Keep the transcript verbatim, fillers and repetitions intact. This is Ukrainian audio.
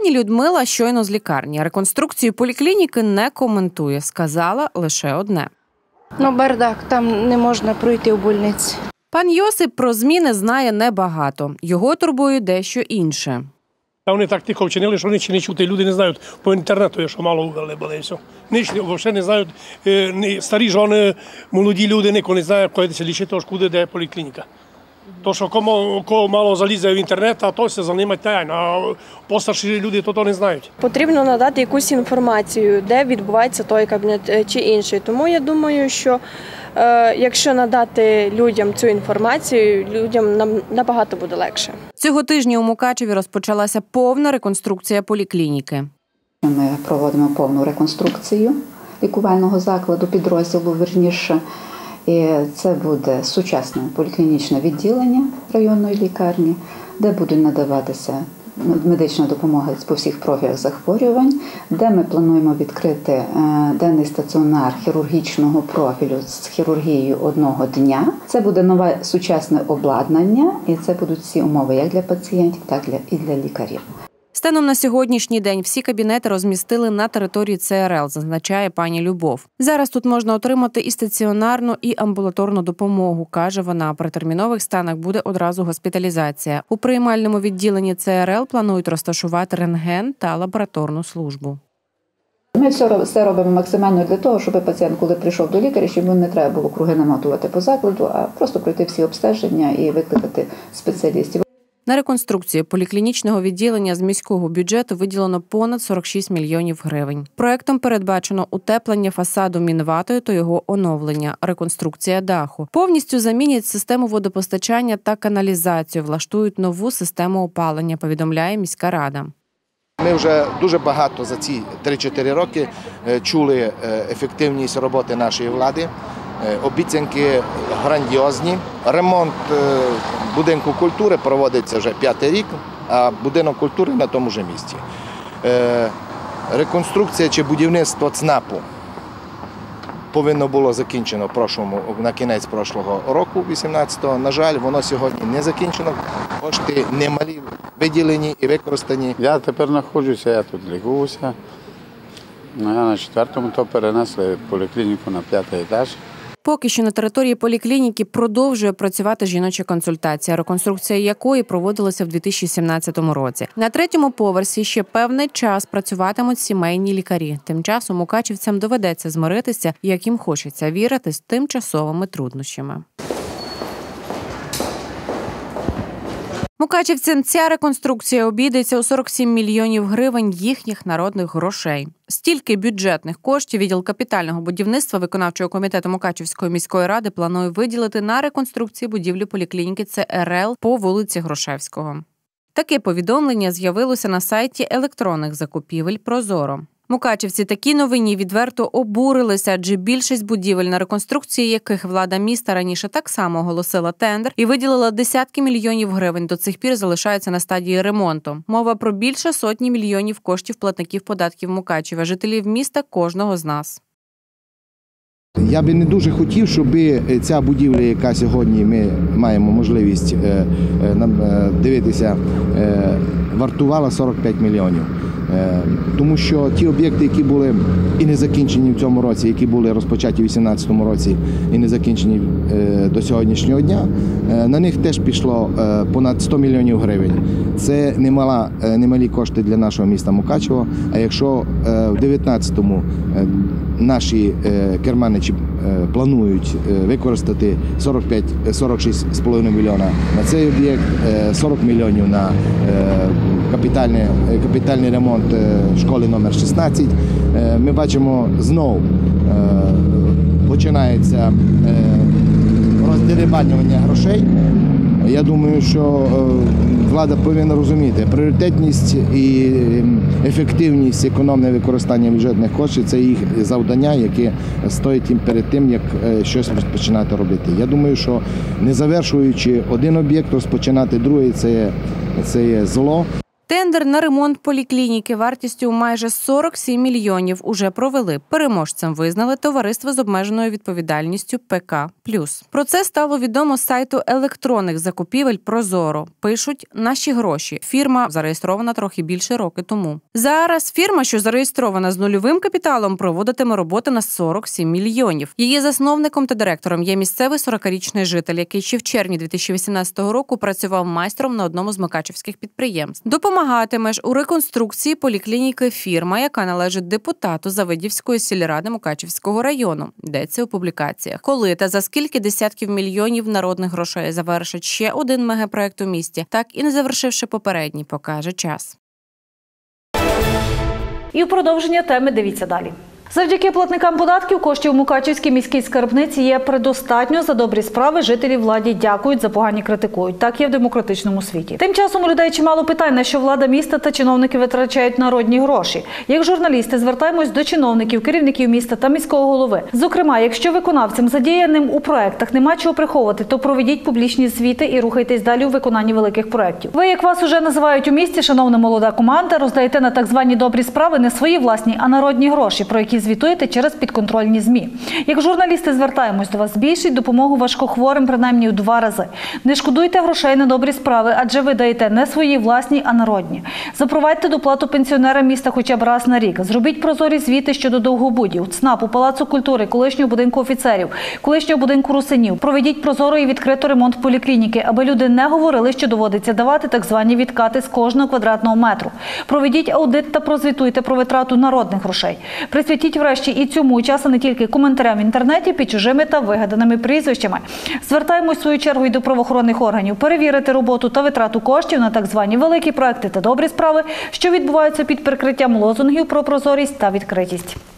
Пані Людмила щойно з лікарні. Реконструкцію поліклініки не коментує, сказала лише одне. Ну, бардак, там не можна пройти в больниці. Пан Йосип про зміни знає небагато. Його турбує дещо інше. Та вони так тихо вчинили, що ніч не чути. Люди не знають по інтернету, що мало ввели було і все. Ніч взагалі не знають, старі жони, молоді люди, ніхто не знає, куди се лічити, куди де поліклініка. То, що кому, кого мало залізе в інтернет, а то все займає тайно, а постарші люди то, то не знають. Потрібно надати якусь інформацію, де відбувається той кабінет чи інший. Тому я думаю, що е, якщо надати людям цю інформацію, людям нам набагато буде легше. Цього тижня у Мукачеві розпочалася повна реконструкція поліклініки. Ми проводимо повну реконструкцію лікувального закладу, підрозділу, вірніше. І це буде сучасне поліклінічне відділення районної лікарні, де буде надаватися медична допомога по всіх профілях захворювань, де ми плануємо відкрити денний стаціонар хірургічного профілю з хірургією одного дня. Це буде нове сучасне обладнання, і це будуть всі умови як для пацієнтів, так і для лікарів. Станом на сьогоднішній день всі кабінети розмістили на території Це Ер Ел, зазначає пані Любов. Зараз тут можна отримати і стаціонарну, і амбулаторну допомогу, каже вона. При термінових станах буде одразу госпіталізація. У приймальному відділенні Це Ер Ел планують розташувати рентген та лабораторну службу. Ми все, все робимо максимально для того, щоб пацієнт, коли прийшов до лікаря, щоб йому не треба було круги намотувати по закладу, а просто пройти всі обстеження і викликати спеціалістів. На реконструкцію поліклінічного відділення з міського бюджету виділено понад сорок шість мільйонів гривень. Проектом передбачено утеплення фасаду мінватою та його оновлення, реконструкція даху. Повністю замінять систему водопостачання та каналізацію, влаштують нову систему опалення, повідомляє міська рада. Ми вже дуже багато за ці три-чотири роки чули ефективність роботи нашої влади. Обіцянки грандіозні. Ремонт будинку культури проводиться вже п'ятий рік, а будинок культури на тому ж місці. Реконструкція чи будівництво ЦНАПу повинно було закінчено прошлому, на кінець прошлого року, вісімнадцятого. На жаль, воно сьогодні не закінчено. Кошти немалі виділені і використані. Я тепер знаходжуся, я тут лікуюся. Я на четвертому, то перенесли поліклініку на п'ятий етаж. Поки що на території поліклініки продовжує працювати жіноча консультація, реконструкція якої проводилася в дві тисячі сімнадцятому році. На третьому поверсі ще певний час працюватимуть сімейні лікарі. Тим часом мукачівцям доведеться змиритися, як їм хочеться вірити, з тимчасовими труднощами. Мукачівцям ця реконструкція обійдеться у сорок сім мільйонів гривень їхніх народних грошей. Стільки бюджетних коштів відділ капітального будівництва виконавчого комітету Мукачівської міської ради планує виділити на реконструкцію будівлі поліклініки Це Ер Ел по вулиці Грушевського. Таке повідомлення з'явилося на сайті електронних закупівель «Прозоро». Мукачівці такій новині відверто обурилися, адже більшість будівель, на реконструкції яких влада міста раніше так само оголосила тендер і виділила десятки мільйонів гривень, до цих пір залишаються на стадії ремонту. Мова про більше сотні мільйонів коштів платників податків Мукачева, жителів міста, кожного з нас. Я би не дуже хотів, щоб ця будівля, яка сьогодні ми маємо можливість дивитися, вартувала сорок п'ять мільйонів. Тому що ті об'єкти, які були і не закінчені в цьому році, які були розпочаті у вісімнадцятому році і не закінчені до сьогоднішнього дня, на них теж пішло понад сто мільйонів гривень. Це немала, немалі кошти для нашого міста Мукачева. А якщо в дев'ятнадцятому наші керманичі планують використати сорок п'ять - сорок шість з половиною мільйона на цей об'єкт, сорок мільйонів на капітальний, капітальний ремонт школи номер шістнадцять, ми бачимо, знову починається роздерибанювання грошей. Я думаю, що влада повинна розуміти, пріоритетність і ефективність економне використання бюджетних коштів – це їх завдання, яке стоїть їм перед тим, як щось розпочинати робити. Я думаю, що не завершуючи один об'єкт, розпочинати другий – це, це є зло. Тендер на ремонт поліклініки вартістю майже сорок сім мільйонів уже провели. Переможцем визнали товариство з обмеженою відповідальністю ПК Плюс. Про це стало відомо з сайту електронних закупівель «Прозоро». Пишуть «Наші гроші». Фірма зареєстрована трохи більше роки тому. Зараз фірма, що зареєстрована з нульовим капіталом, проводитиме роботи на сорок сім мільйонів. Її засновником та директором є місцевий сорокарічний житель, який ще в червні дві тисячі вісімнадцятого року працював майстром на одному з мукачівських підприємств. Допомагатиме ж у реконструкції поліклініки фірма, яка належить депутату Завидівської сільради Мукачівського району. Йдеться у публікаціях. Коли та за скільки десятків мільйонів народних грошей завершить ще один мегапроект у місті, так і не завершивши попередній, покаже час. І в продовження теми дивіться далі. Завдяки платникам податків коштів у Мукачівській міській скарбниці є предостатньо. За добрі справи жителі владі дякують, за погані критикують. Так є в демократичному світі. Тим часом у людей чимало питань, на що влада міста та чиновники витрачають народні гроші. Як журналісти звертаємось до чиновників, керівників міста та міського голови. Зокрема, якщо виконавцям, задіяним у проектах, нема чого приховувати, то проведіть публічні звіти і рухайтесь далі у виконанні великих проєктів. Ви, як вас уже називають у місті, шановна молода команда, роздаєте на так звані добрі справи не свої власні, а народні гроші, про які звітуєте через підконтрольні ЗМІ. Як журналісти звертаємось до вас, збільшіть допомогу важкохворим принаймні у два рази. Не шкодуйте грошей на добрі справи, адже ви даєте не свої власні, а народні. Запровадьте доплату пенсіонерам міста хоча б раз на рік. Зробіть прозорі звіти щодо довгобудів, ЦНАПу, Палацу культури, колишнього будинку офіцерів, колишнього будинку русинів. Проведіть прозоро і відкрито ремонт поліклініки, аби люди не говорили, що доводиться давати так звані відкати з кожного квадратного метру. Проведіть аудит та прозвітуйте про витрату народних грошей. Присвятіть врешті і цьому час, а не тільки коментарям в інтернеті під чужими та вигаданими прізвищами. Звертаємось в свою чергу і до правоохоронних органів перевірити роботу та витрату коштів на так звані великі проекти та добрі справи, що відбуваються під прикриттям лозунгів про прозорість та відкритість.